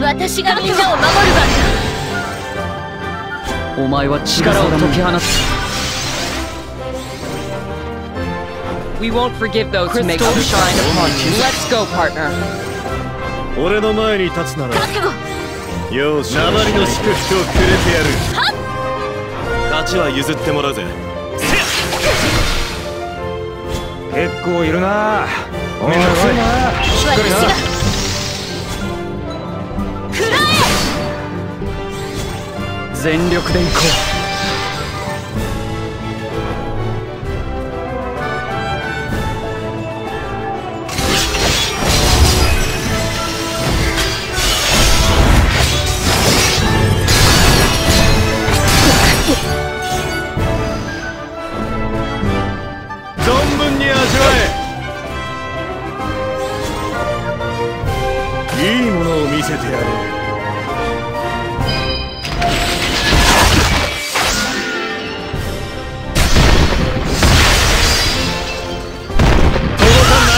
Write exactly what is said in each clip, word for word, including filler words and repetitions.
私がみんなを守る番だ。お前は力を解き放つ。 We won't forgive those who make others shine upon you. Let's go, partner. 俺の前に立つならよし、名張りの祝福をくれてやる。勝ちは譲ってもらうぜ。結構いるな。おいおい、しっかりな。 食らえ。全力で行こう。 いいものを見せてやる。届かんな。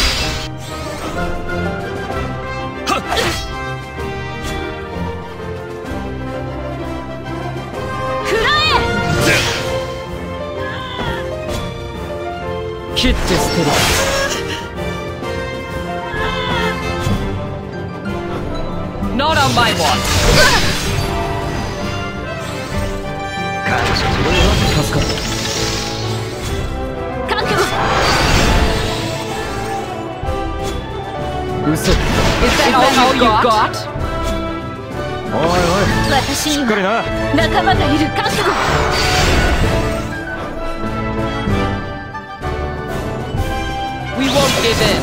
食らえ。切って捨てる。 Not on my watch. 助かる。覚悟。嘘。Is that all you got? おいおい。 私には仲間がいる。覚悟。We won't give in.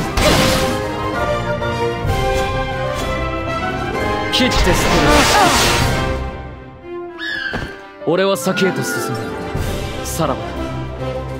切って捨てる。俺は先へと進む。さらば。